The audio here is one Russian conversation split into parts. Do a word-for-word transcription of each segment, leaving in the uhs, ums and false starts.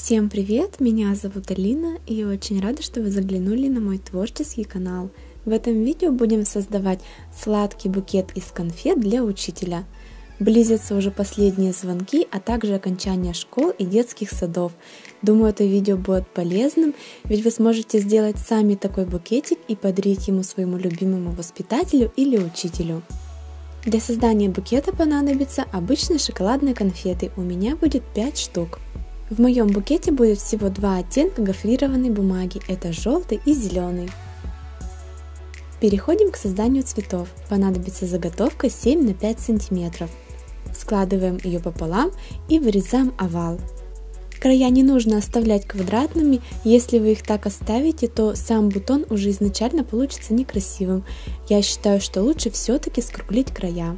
Всем привет! Меня зовут Алина, и я очень рада, что вы заглянули на мой творческий канал. В этом видео будем создавать сладкий букет из конфет для учителя. Близятся уже последние звонки, а также окончание школ и детских садов. Думаю, это видео будет полезным, ведь вы сможете сделать сами такой букетик и подарить ему своему любимому воспитателю или учителю. Для создания букета понадобятся обычные шоколадные конфеты, у меня будет пять штук. В моем букете будет всего два оттенка гофрированной бумаги, это желтый и зеленый. Переходим к созданию цветов. Понадобится заготовка семь на пять сантиметров. Складываем ее пополам и вырезаем овал. Края не нужно оставлять квадратными, если вы их так оставите, то сам бутон уже изначально получится некрасивым. Я считаю, что лучше все-таки скруглить края.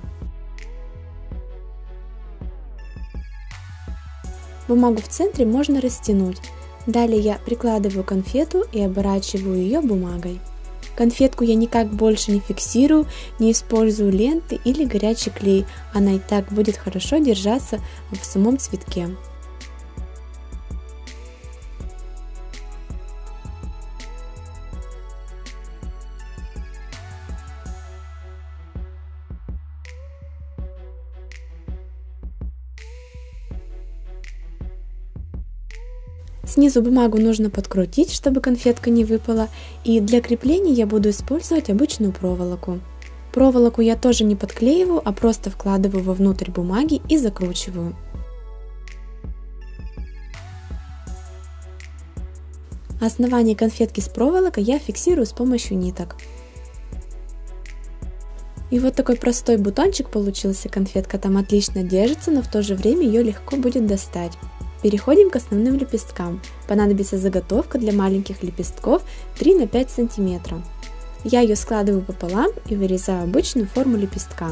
Бумагу в центре можно растянуть. Далее я прикладываю конфету и оборачиваю ее бумагой. Конфетку я никак больше не фиксирую, не использую ленты или горячий клей, она и так будет хорошо держаться в самом цветке. Снизу бумагу нужно подкрутить, чтобы конфетка не выпала, и для крепления я буду использовать обычную проволоку. Проволоку я тоже не подклеиваю, а просто вкладываю вовнутрь бумаги и закручиваю. Основание конфетки с проволокой я фиксирую с помощью ниток. И вот такой простой бутончик получился, конфетка там отлично держится, но в то же время ее легко будет достать. Переходим к основным лепесткам. Понадобится заготовка для маленьких лепестков три на пять сантиметров. Я ее складываю пополам и вырезаю обычную форму лепестка.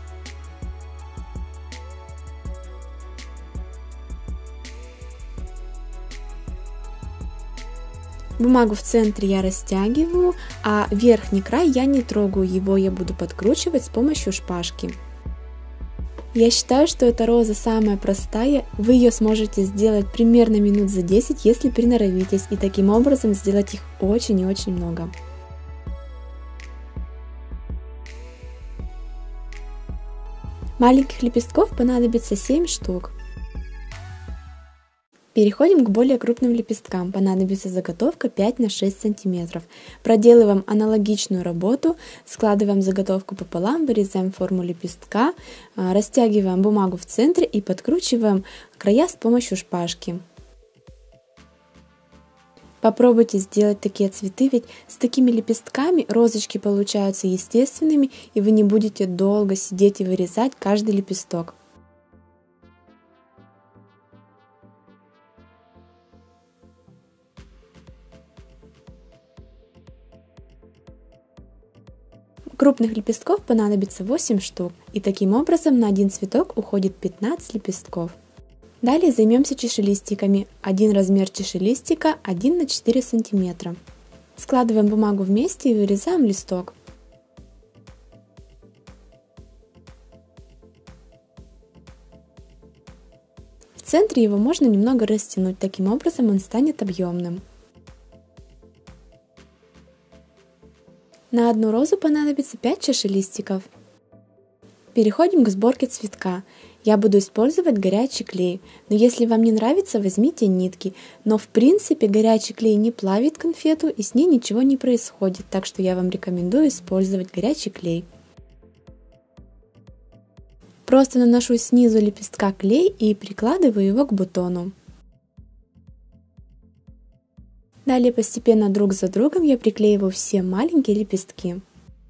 Бумагу в центре я растягиваю, а верхний край я не трогаю, его я буду подкручивать с помощью шпажки. Я считаю, что эта роза самая простая, вы ее сможете сделать примерно минут за десять, если приноровитесь, и таким образом сделать их очень и очень много. Маленьких лепестков понадобится семь штук. Переходим к более крупным лепесткам, понадобится заготовка пять на шесть сантиметров. Проделываем аналогичную работу, складываем заготовку пополам, вырезаем форму лепестка, растягиваем бумагу в центре и подкручиваем края с помощью шпажки. Попробуйте сделать такие цветы, ведь с такими лепестками розочки получаются естественными, и вы не будете долго сидеть и вырезать каждый лепесток. Крупных лепестков понадобится восемь штук, и таким образом на один цветок уходит пятнадцать лепестков. Далее займемся чашелистиками. Один размер чашелистика один на четыре сантиметра. Складываем бумагу вместе и вырезаем листок. В центре его можно немного растянуть, таким образом он станет объемным. На одну розу понадобится пять чашелистиков. Переходим к сборке цветка. Я буду использовать горячий клей, но если вам не нравится, возьмите нитки. Но в принципе горячий клей не плавит конфету и с ней ничего не происходит, так что я вам рекомендую использовать горячий клей. Просто наношу снизу лепестка клей и прикладываю его к бутону. Далее постепенно друг за другом я приклеиваю все маленькие лепестки.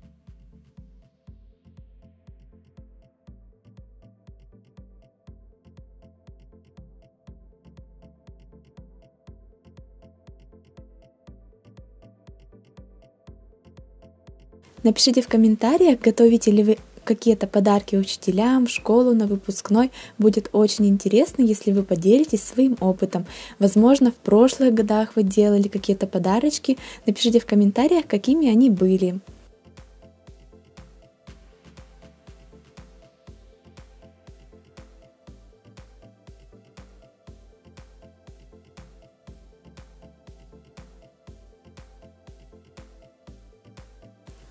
Напишите в комментариях, готовите ли вы какие-то подарки учителям, в школу, на выпускной. Будет очень интересно, если вы поделитесь своим опытом. Возможно, в прошлых годах вы делали какие-то подарочки. Напишите в комментариях, какими они были.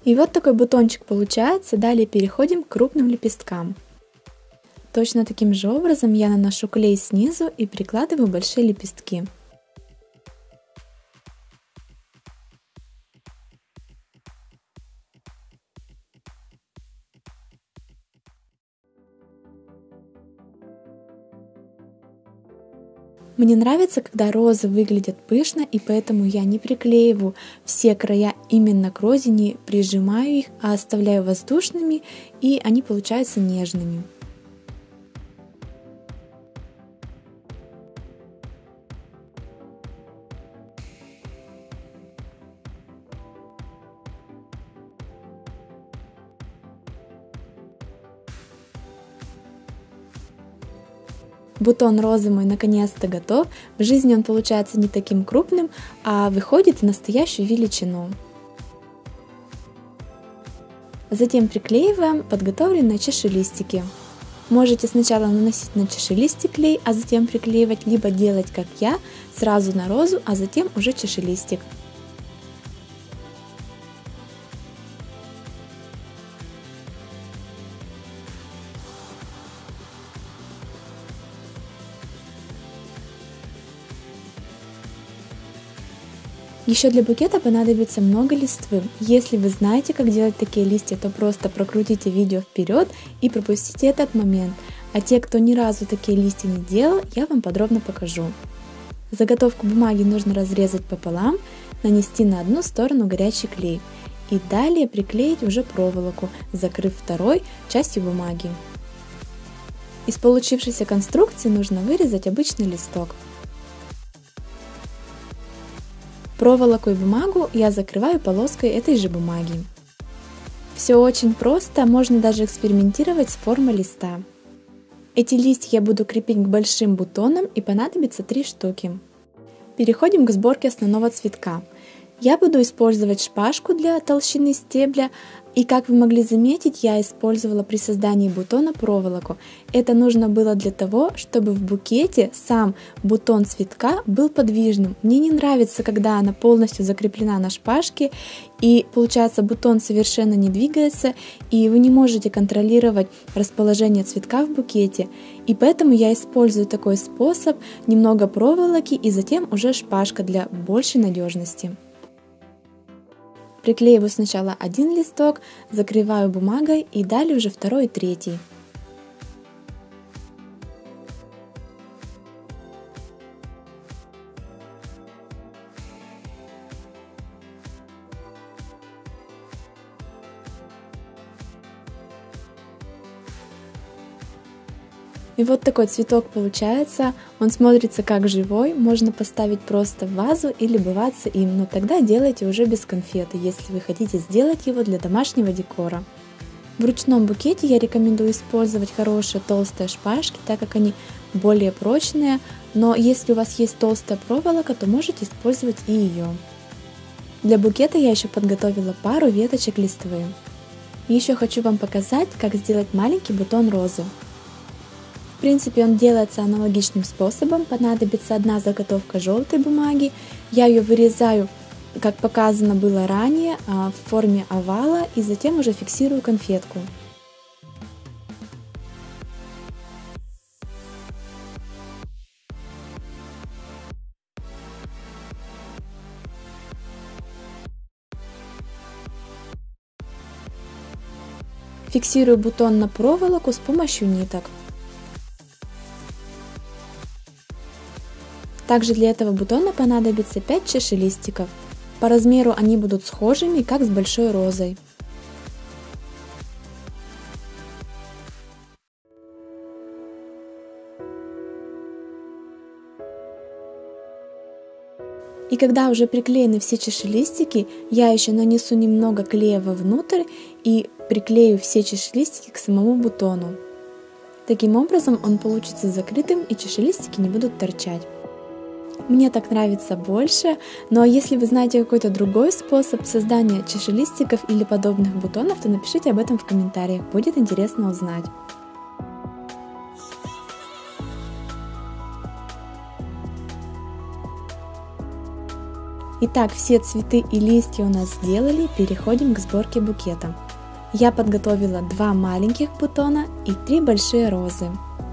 И вот такой бутончик получается. Далее переходим к крупным лепесткам. Точно таким же образом я наношу клей снизу и прикладываю большие лепестки. Мне нравится, когда розы выглядят пышно, и поэтому я не приклеиваю все края именно к розе, не прижимаю их, а оставляю воздушными, и они получаются нежными. Бутон розы мой наконец-то готов. В жизни он получается не таким крупным, а выходит в настоящую величину. Затем приклеиваем подготовленные чашелистики. Можете сначала наносить на чашелистик клей, а затем приклеивать, либо делать как я, сразу на розу, а затем уже чашелистик. Еще для букета понадобится много листвы. Если вы знаете, как делать такие листья, то просто прокрутите видео вперед и пропустите этот момент. А те, кто ни разу такие листья не делал, я вам подробно покажу. Заготовку бумаги нужно разрезать пополам, нанести на одну сторону горячий клей и далее приклеить уже проволоку, закрыв второй частью бумаги. Из получившейся конструкции нужно вырезать обычный листок. Проволоку и бумагу я закрываю полоской этой же бумаги. Все очень просто, можно даже экспериментировать с формой листа. Эти листья я буду крепить к большим бутонам, и понадобится три штуки. Переходим к сборке основного цветка. Я буду использовать шпажку для толщины стебля, и как вы могли заметить, я использовала при создании бутона проволоку. Это нужно было для того, чтобы в букете сам бутон цветка был подвижным. Мне не нравится, когда она полностью закреплена на шпажке, и получается бутон совершенно не двигается, и вы не можете контролировать расположение цветка в букете. И поэтому я использую такой способ: немного проволоки и затем уже шпажка для большей надежности. Приклеиваю сначала один листок, закрываю бумагой и далее уже второй и третий. И вот такой цветок получается, он смотрится как живой, можно поставить просто в вазу и любоваться им, но тогда делайте уже без конфеты, если вы хотите сделать его для домашнего декора. В ручном букете я рекомендую использовать хорошие толстые шпажки, так как они более прочные, но если у вас есть толстая проволока, то можете использовать и ее. Для букета я еще подготовила пару веточек листвы. И еще хочу вам показать, как сделать маленький бутон розы. В принципе, он делается аналогичным способом. Понадобится одна заготовка желтой бумаги. Я ее вырезаю, как показано было ранее, в форме овала, и затем уже фиксирую конфетку. Фиксирую бутон на проволоку с помощью ниток. Также для этого бутона понадобится пять чашелистиков. По размеру они будут схожими, как с большой розой. И когда уже приклеены все чашелистики, я еще нанесу немного клея вовнутрь и приклею все чашелистики к самому бутону. Таким образом он получится закрытым и чашелистики не будут торчать. Мне так нравится больше, но если вы знаете какой-то другой способ создания чашелистиков или подобных бутонов, то напишите об этом в комментариях, будет интересно узнать. Итак, все цветы и листья у нас сделали, переходим к сборке букета. Я подготовила два маленьких бутона и три большие розы.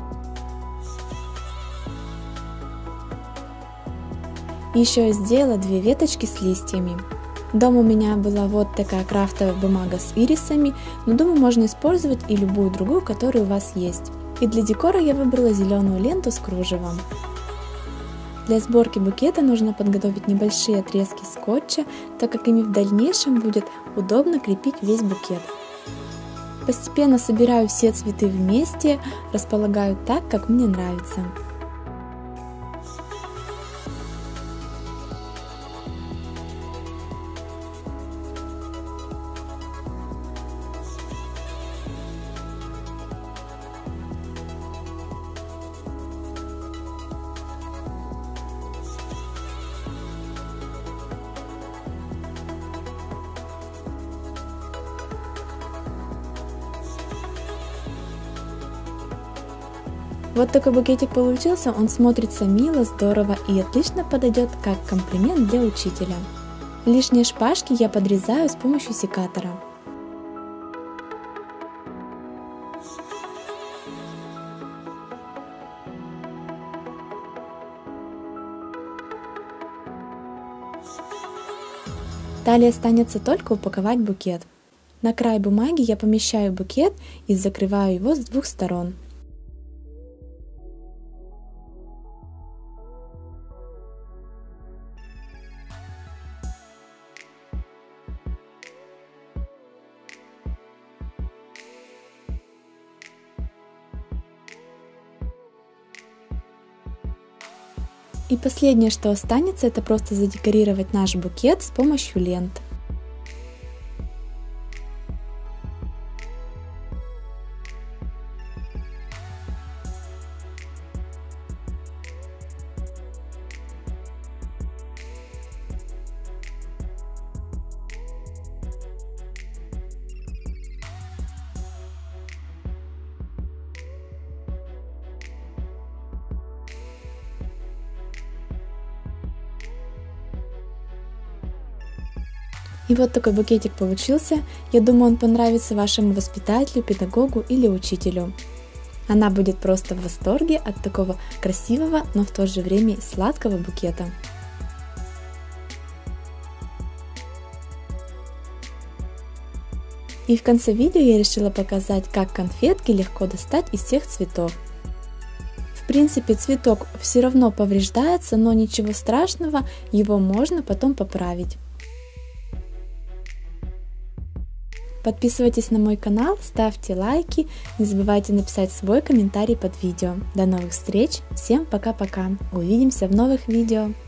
Еще я сделала две веточки с листьями. Дома у меня была вот такая крафтовая бумага с ирисами, но думаю, можно использовать и любую другую, которая у вас есть. И для декора я выбрала зеленую ленту с кружевом. Для сборки букета нужно подготовить небольшие отрезки скотча, так как ими в дальнейшем будет удобно крепить весь букет. Постепенно собираю все цветы вместе, располагаю так, как мне нравится. Вот такой букетик получился, он смотрится мило, здорово и отлично подойдет как комплимент для учителя. Лишние шпажки я подрезаю с помощью секатора. Далее останется только упаковать букет. На край бумаги я помещаю букет и закрываю его с двух сторон. И последнее, что останется, это просто задекорировать наш букет с помощью лент. И вот такой букетик получился. Я думаю, он понравится вашему воспитателю, педагогу или учителю. Она будет просто в восторге от такого красивого, но в то же время сладкого букета. И в конце видео я решила показать, как конфетки легко достать из всех цветов. В принципе, цветок все равно повреждается, но ничего страшного, его можно потом поправить. Подписывайтесь на мой канал, ставьте лайки, не забывайте написать свой комментарий под видео. До новых встреч, всем пока-пока, увидимся в новых видео.